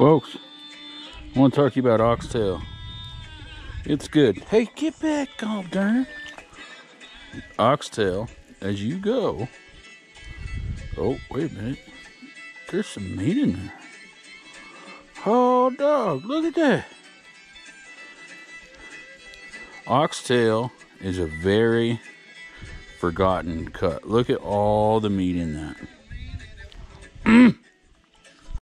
Folks, I want to talk to you about oxtail. It's good. Hey, get back, god darn. Oxtail, as you go. Oh, wait a minute. There's some meat in there. Oh, dog, look at that. Oxtail is a very forgotten cut. Look at all the meat in that.